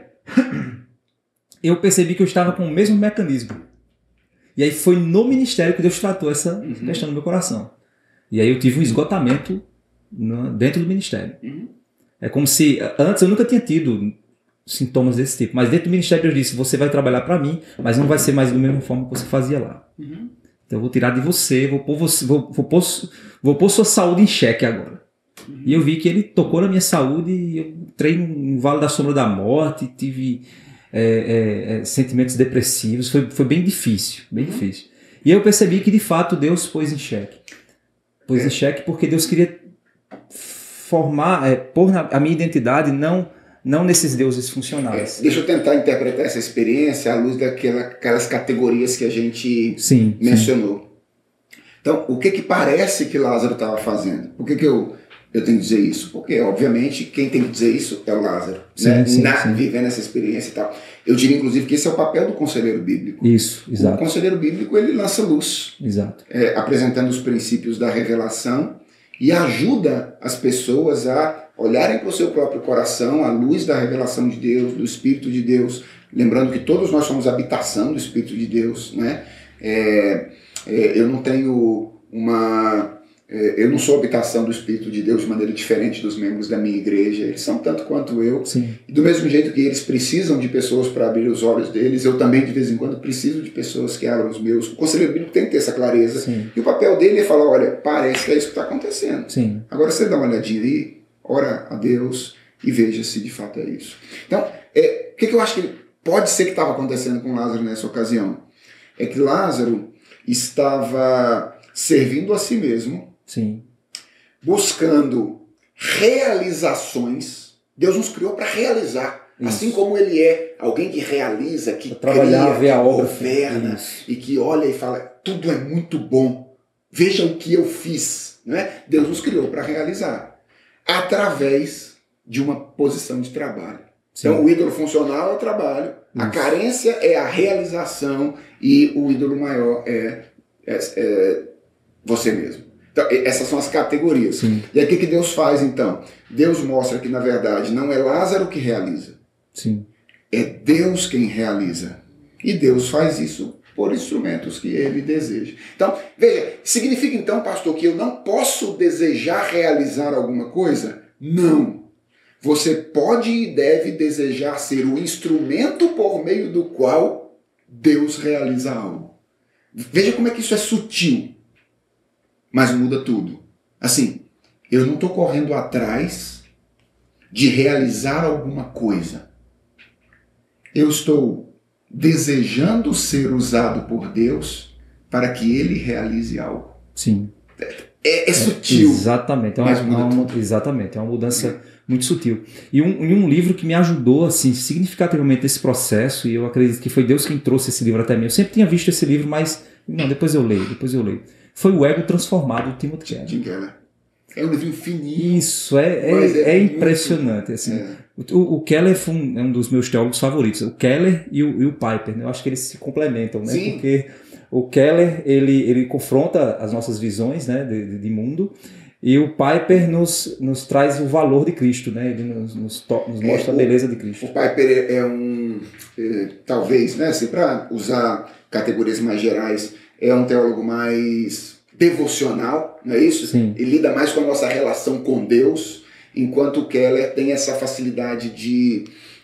eu percebi que eu estava com o mesmo mecanismo. E aí foi no ministério que Deus tratou essa uhum. questão no meu coração. E aí eu tive um esgotamento no, dentro do ministério. Uhum. É como se... Antes eu nunca tinha tido sintomas desse tipo. Mas dentro do ministério Deus disse, você vai trabalhar para mim, mas não vai ser mais da mesma forma que você fazia lá. Uhum. Então eu vou tirar de você, vou pôr, você, vou, vou, pôr, vou pôr sua saúde em xeque agora. Uhum. E eu vi que Ele tocou na minha saúde e eu entrei no vale da sombra da morte, tive é, é, é, sentimentos depressivos, foi, foi bem difícil, bem uhum. difícil. E eu percebi que de fato Deus pôs em xeque. Pôs é. em xeque porque Deus queria formar, é, pôr na, a minha identidade não... não nesses deuses funcionais. É, deixa eu tentar interpretar essa experiência à luz daquelas categorias que a gente sim, mencionou. Sim. Então, o que que parece que Lázaro estava fazendo? Por que que eu, eu tenho que dizer isso? Porque, obviamente, quem tem que dizer isso é o Lázaro. Sim, né? sim, Na, sim. Vivendo essa experiência e tal. Eu diria, inclusive, que esse é o papel do conselheiro bíblico. Isso, exato. O conselheiro bíblico, ele lança luz. Exato. É, apresentando os princípios da revelação e ajuda as pessoas a olharem para o seu próprio coração, à luz da revelação de Deus, do Espírito de Deus, lembrando que todos nós somos habitação do Espírito de Deus, né? É, é, eu não tenho uma... É, eu não sou habitação do Espírito de Deus de maneira diferente dos membros da minha igreja, eles são tanto quanto eu. Sim. E do mesmo jeito que eles precisam de pessoas para abrir os olhos deles, eu também de vez em quando preciso de pessoas que abram os meus. O conselheiro bíblico tem que ter essa clareza. Sim. E o papel dele é falar, olha, parece que é isso que está acontecendo. Sim. Agora você dá uma olhadinha aí, ora a Deus e veja se de fato é isso. Então, é, o que, que eu acho que pode ser que estava acontecendo com Lázaro nessa ocasião? É que Lázaro estava servindo a si mesmo, Sim. buscando realizações. Deus nos criou para realizar. Isso. Assim como Ele é alguém que realiza, que trabalhar, cria, ver a que obra, governa isso. e que olha e fala, tudo é muito bom. Veja o que eu fiz. Né? Deus nos criou para realizar. Através de uma posição de trabalho. Sim. Então o ídolo funcional é o trabalho, isso. A carência é a realização e o ídolo maior é, é, é você mesmo. Então essas são as categorias. Sim. E aí o que, que Deus faz então? Deus mostra que na verdade não é Lázaro que realiza. Sim. É Deus quem realiza. E Deus faz isso por instrumentos que Ele deseja. Então, veja, significa então, pastor, que eu não posso desejar realizar alguma coisa? Não. Você pode e deve desejar ser o instrumento por meio do qual Deus realiza algo. Veja como é que isso é sutil, mas muda tudo. Assim, eu não estou correndo atrás de realizar alguma coisa. Eu estou desejando ser usado por Deus para que Ele realize algo. Sim. É, é sutil. É, exatamente. É uma, mas muda uma, tudo. exatamente. É uma mudança muito sutil. E um, e um livro que me ajudou assim, significativamente nesse processo, e eu acredito que foi Deus quem trouxe esse livro até mim. Eu sempre tinha visto esse livro, mas não, depois eu leio, depois eu leio. Foi O Ego Transformado, do Timothy Keller. Tim Keller. É um livro fininho. Isso, é, é, é, é muito, impressionante. Assim. É. O, o Keller foi um, é um dos meus teólogos favoritos. O Keller e o, e o Piper, né? Eu acho que eles se complementam, né? Sim. Porque o Keller, ele, ele confronta as nossas visões, né, de, de, de mundo, e o Piper nos, nos traz o valor de Cristo, né? Ele nos, nos, to, nos mostra é, o, a beleza de Cristo. O Piper é um, é, talvez, né, assim, para usar categorias mais gerais, é um teólogo mais devocional, não é isso? Sim. Ele lida mais com a nossa relação com Deus, enquanto o Keller tem essa facilidade de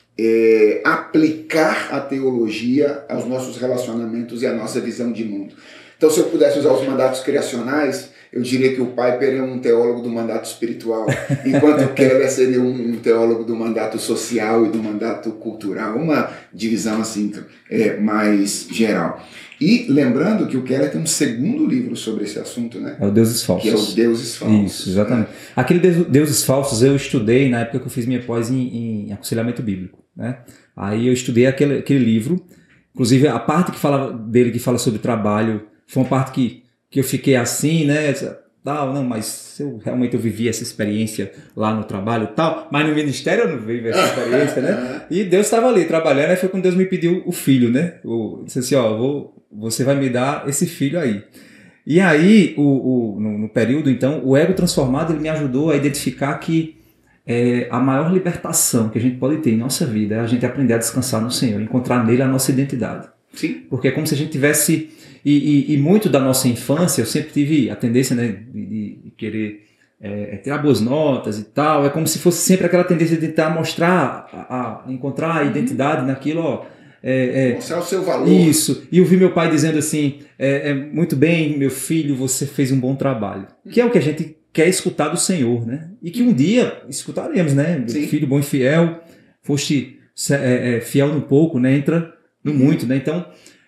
é, aplicar a teologia aos nossos relacionamentos e à nossa visão de mundo. Então, se eu pudesse usar os mandatos criacionais, eu diria que o Piper é um teólogo do mandato espiritual, enquanto o Keller seria um, um teólogo do mandato social e do mandato cultural, uma divisão assim é, mais geral. E lembrando que o Keller tem um segundo livro sobre esse assunto, né? É o Deuses Falsos. Que é os Deuses Falsos. Isso, exatamente. Né? Aquele Deuses Falsos eu estudei na época que eu fiz minha pós em, em aconselhamento bíblico, né? Aí eu estudei aquele, aquele livro, inclusive a parte que fala dele, que fala sobre trabalho, foi uma parte que, que eu fiquei assim, né? Tal, não, mas eu realmente eu vivi essa experiência lá no trabalho e tal, mas no ministério eu não vivi essa experiência, né? E Deus estava ali trabalhando, aí foi quando Deus me pediu o filho, né? O, disse assim, ó, vou, você vai me dar esse filho aí. E aí, o, o, no, no período, então, o ego transformado, ele me ajudou a identificar que é, a maior libertação que a gente pode ter em nossa vida é a gente aprender a descansar no Senhor, encontrar nele a nossa identidade. Sim. Porque é como se a gente tivesse... E, e, e muito da nossa infância, eu sempre tive a tendência, né, de, de querer é, tirar boas notas e tal. É como se fosse sempre aquela tendência de tentar mostrar, a, a encontrar a identidade naquilo, ó. É, é, mostrar o seu valor. Isso. E eu vi meu pai dizendo assim, é, é, muito bem, meu filho, você fez um bom trabalho. Que é o que a gente quer escutar do Senhor, né? E que um dia escutaremos, né? Sim. Filho bom e fiel, foste é, é, fiel no pouco, né? Entra no muito, né? Então...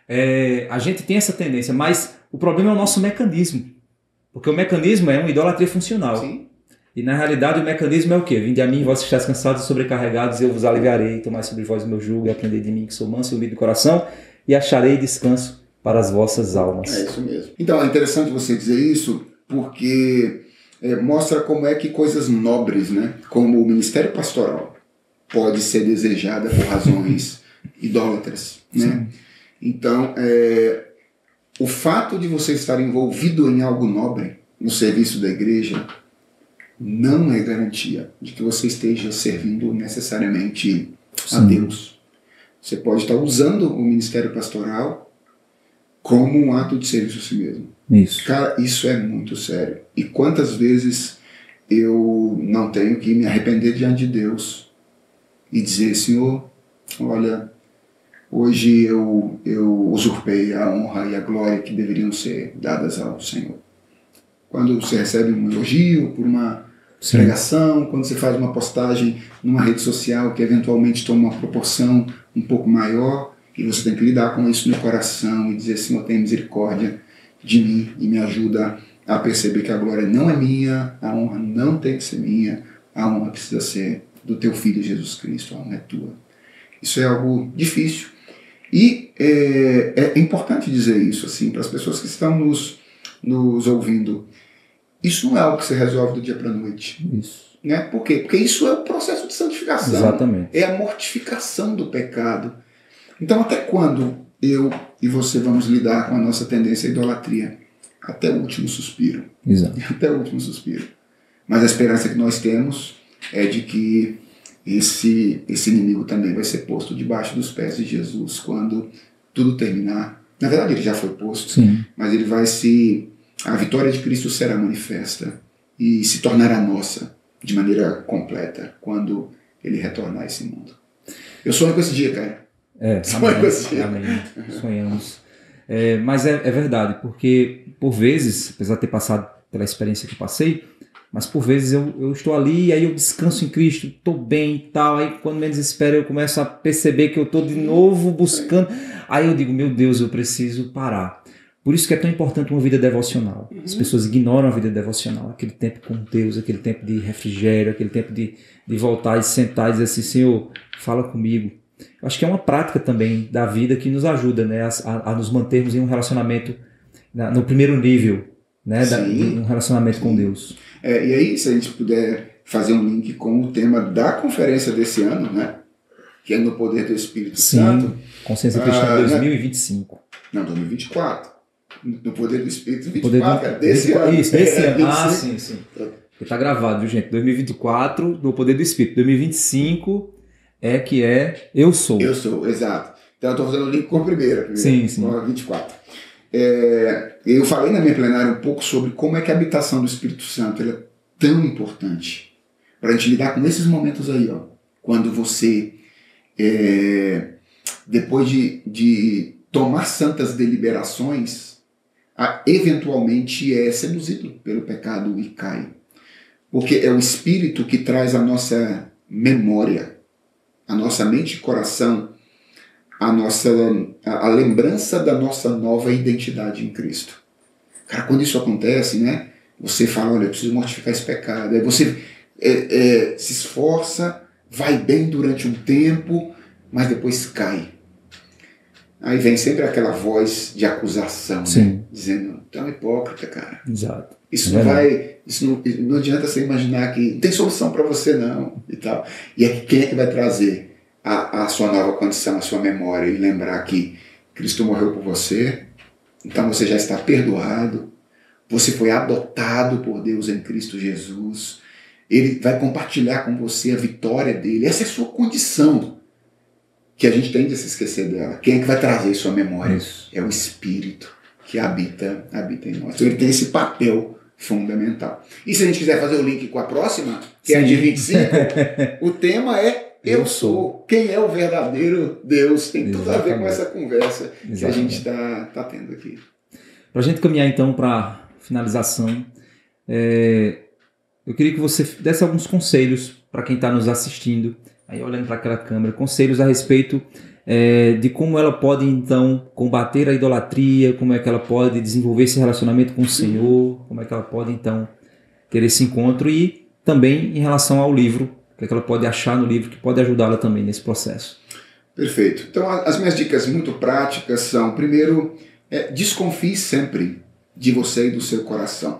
É, a gente tem essa tendência, mas o problema é o nosso mecanismo, porque o mecanismo é uma idolatria funcional. Sim. E na realidade o mecanismo é o quê? Vinde a mim, vós que estáis cansados e sobrecarregados, eu vos aliviarei, tomai sobre vós o meu jugo e aprendei de mim, que sou manso e humilde de coração, e acharei descanso para as vossas almas. É isso mesmo. Então é interessante você dizer isso, porque é, mostra como é que coisas nobres, né, como o ministério pastoral, pode ser desejada por razões idólatras, né? Sim. Então, é, o fato de você estar envolvido em algo nobre, no serviço da igreja, não é garantia de que você esteja servindo necessariamente Sim. a Deus. Você pode estar usando o ministério pastoral como um ato de serviço a si mesmo. Isso. Cara, isso é muito sério. E quantas vezes eu não tenho que me arrepender diante de Deus e dizer, Senhor, olha... Hoje eu, eu usurpei a honra e a glória que deveriam ser dadas ao Senhor. Quando você recebe um elogio por uma Sim. pregação, quando você faz uma postagem numa rede social que eventualmente toma uma proporção um pouco maior, e você tem que lidar com isso no coração e dizer, Senhor, tem misericórdia de mim e me ajuda a perceber que a glória não é minha, a honra não tem que ser minha, a honra precisa ser do teu Filho Jesus Cristo, a honra é tua. Isso é algo difícil. E é, é importante dizer isso assim, para as pessoas que estão nos, nos ouvindo. Isso não é algo que se resolve do dia para a noite. Isso. Né? Por quê? Porque isso é o processo de santificação. Exatamente. É a mortificação do pecado. Então, até quando eu e você vamos lidar com a nossa tendência à idolatria? Até o último suspiro. Exato. Até o último suspiro. Mas a esperança que nós temos é de que Esse, esse inimigo também vai ser posto debaixo dos pés de Jesus quando tudo terminar. Na verdade ele já foi posto, Sim. mas ele vai se... A vitória de Cristo será manifesta e se tornará nossa de maneira completa quando ele retornar a esse mundo. Eu sonho com esse dia, cara. É, sonho amém, com esse dia. Amém. Sonhamos. É, mas é, é verdade, porque por vezes, apesar de ter passado pela experiência que eu passei, mas por vezes eu, eu estou ali e aí eu descanso em Cristo, estou bem e tal, aí quando menos espero eu começo a perceber que eu estou de novo buscando, aí eu digo, meu Deus, eu preciso parar. Por isso que é tão importante uma vida devocional. As uhum. pessoas ignoram a vida devocional, aquele tempo com Deus, aquele tempo de refrigério, aquele tempo de, de voltar e sentar e dizer assim, Senhor, fala comigo. Eu acho que é uma prática também da vida que nos ajuda, né, a, a, a nos mantermos em um relacionamento na, no primeiro nível, né, da, de um relacionamento Sim. com Deus. É, e aí, se a gente puder fazer um link com o tema da conferência desse ano, né, que é No Poder do Espírito Sim, Santo. Consciência Cristã ah, dois mil e vinte e cinco. Não, dois mil e vinte e quatro. No Poder do Espírito vinte e Poder quatro, do, é desse vinte e quatro, ano. Isso, desse é, ano. Ah, sim, sim. Está gravado, viu, gente? dois mil e vinte e quatro, No Poder do Espírito. dois mil e vinte e cinco é que é Eu Sou. Eu Sou, exato. Então eu estou fazendo o link com a primeira. primeira sim, sim. Com a vinte e quatro. É, eu falei na minha plenária um pouco sobre como é que a habitação do Espírito Santo ela é tão importante para a gente lidar com esses momentos aí, ó. Quando você, é, depois de, de tomar santas deliberações, a, eventualmente é seduzido pelo pecado e cai. Porque é o Espírito que traz a nossa memória, a nossa mente e coração, a, nossa, a, a lembrança da nossa nova identidade em Cristo. Cara, quando isso acontece, né, você fala, olha, eu preciso mortificar esse pecado. Aí você é, é, se esforça, vai bem durante um tempo, mas depois cai. Aí vem sempre aquela voz de acusação, né? Dizendo, tu é um hipócrita, cara. Exato. Isso não é. vai, isso não, não adianta você imaginar que não tem solução para você não, e tal. E é, quem é que vai trazer a, a sua nova condição, a sua memória, e lembrar que Cristo morreu por você, então você já está perdoado, você foi adotado por Deus em Cristo Jesus, Ele vai compartilhar com você a vitória dele, essa é a sua condição, que a gente tende a se esquecer dela. Quem é que vai trazer sua memória? Isso. É o Espírito que habita, habita em nós. Então ele tem esse papel fundamental. E se a gente quiser fazer o link com a próxima, que Sim. é a de vinte e cinco, o tema é Eu, Eu sou. sou. Quem é o verdadeiro Deus? Tem tudo Exatamente. a ver com essa conversa Exatamente. que a gente está tá tendo aqui. Para a gente caminhar então para a finalização, é, eu queria que você desse alguns conselhos para quem está nos assistindo, aí olhando para aquela câmera, conselhos a respeito é, de como ela pode então combater a idolatria, como é que ela pode desenvolver esse relacionamento com o Senhor, como é que ela pode então ter esse encontro, e também em relação ao livro, o que é que ela pode achar no livro que pode ajudá-la também nesse processo. Perfeito. Então as minhas dicas muito práticas são, primeiro, é, desconfie sempre de você e do seu coração.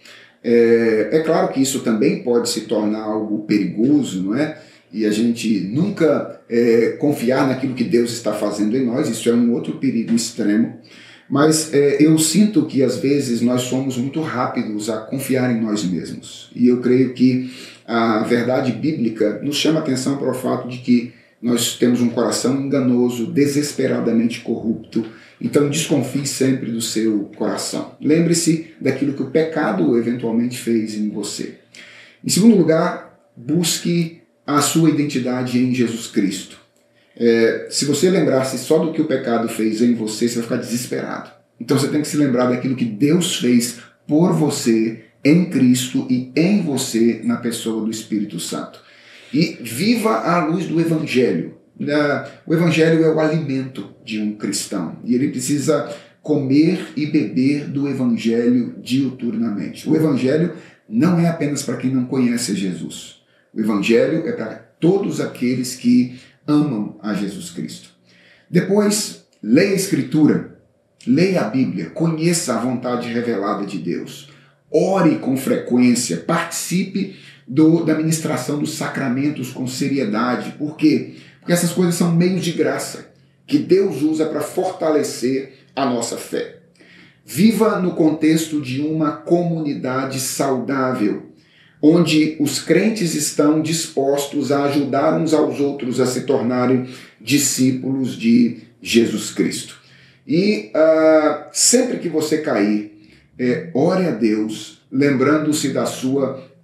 É, é claro que isso também pode se tornar algo perigoso, não é? E a gente nunca é, confiar naquilo que Deus está fazendo em nós, isso é um outro perigo extremo. Mas é, eu sinto que às vezes nós somos muito rápidos a confiar em nós mesmos. E eu creio que a verdade bíblica nos chama a atenção para o fato de que nós temos um coração enganoso, desesperadamente corrupto. Então desconfie sempre do seu coração. Lembre-se daquilo que o pecado eventualmente fez em você. Em segundo lugar, busque a sua identidade em Jesus Cristo. É, se você lembrar-se só do que o pecado fez em você, você vai ficar desesperado. Então você tem que se lembrar daquilo que Deus fez por você, em Cristo e em você, na pessoa do Espírito Santo. E viva à luz do Evangelho. O Evangelho é o alimento de um cristão. E ele precisa comer e beber do Evangelho diuturnamente. O Evangelho não é apenas para quem não conhece Jesus. O Evangelho é para todos aqueles que amam a Jesus Cristo. Depois, leia a Escritura, leia a Bíblia, conheça a vontade revelada de Deus. Ore com frequência, participe do, da ministração dos sacramentos com seriedade. Por quê? Porque essas coisas são meios de graça que Deus usa para fortalecer a nossa fé. Viva no contexto de uma comunidade saudável, onde os crentes estão dispostos a ajudar uns aos outros a se tornarem discípulos de Jesus Cristo. E uh, sempre que você cair, é, ore a Deus, lembrando-se da sua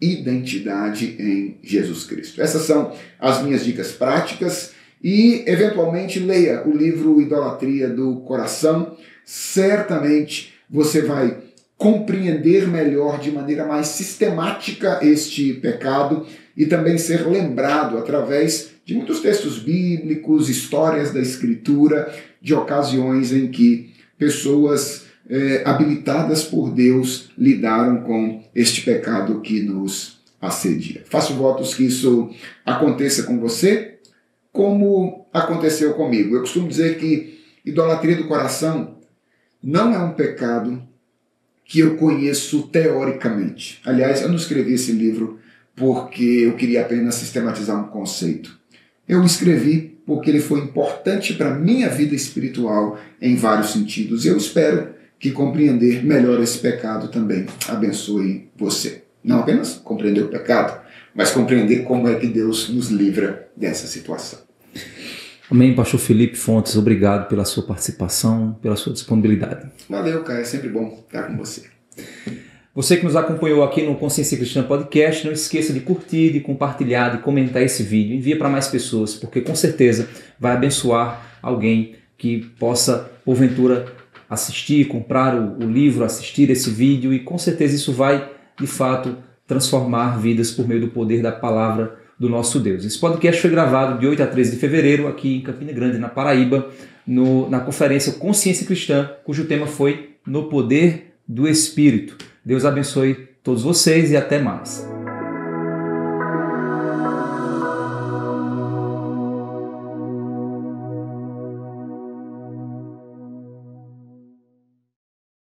identidade em Jesus Cristo. Essas são as minhas dicas práticas e, eventualmente, leia o livro Idolatria do Coração. Certamente você vai compreender melhor, de maneira mais sistemática, este pecado e também ser lembrado através de muitos textos bíblicos, histórias da Escritura, de ocasiões em que pessoas é, habilitadas por Deus lidaram com este pecado que nos assedia. Faço votos que isso aconteça com você, como aconteceu comigo. Eu costumo dizer que idolatria do coração não é um pecado que eu conheço teoricamente. Aliás, eu não escrevi esse livro porque eu queria apenas sistematizar um conceito. Eu escrevi porque ele foi importante para a minha vida espiritual em vários sentidos. Eu espero que compreender melhor esse pecado também abençoe você. Não apenas compreender o pecado, mas compreender como é que Deus nos livra dessa situação. Amém, pastor Felipe Fontes, obrigado pela sua participação, pela sua disponibilidade. Valeu, cara, é sempre bom estar com você. Você que nos acompanhou aqui no Consciência Cristã Podcast, não esqueça de curtir, de compartilhar, de comentar esse vídeo. Envia para mais pessoas, porque com certeza vai abençoar alguém que possa, porventura, assistir, comprar o, o livro, assistir esse vídeo, e com certeza isso vai, de fato, transformar vidas por meio do poder da palavra do nosso Deus. Esse podcast foi gravado de oito a treze de fevereiro, aqui em Campina Grande, na Paraíba, no, na conferência Consciência Cristã, cujo tema foi No Poder do Espírito. Deus abençoe todos vocês e até mais.